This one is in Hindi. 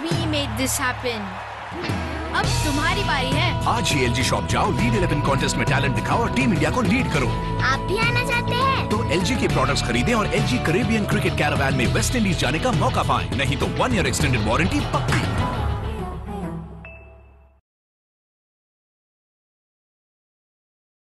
We made this happen. अब तुम्हारी बारी है। आज ही LG शॉप जाओ, लीड 11 कॉन्टेस्ट में टैलेंट दिखाओ और टीम इंडिया को लीड करो। आप भी आना चाहते हैं? तो LG के प्रोडक्ट्स खरीदें और LG कैरेबियन क्रिकेट कैरावान में वेस्ट इंडीज जाने का मौका पाएं। नहीं तो 1 ईयर एक्सटेंडेड वारंटी पक्की।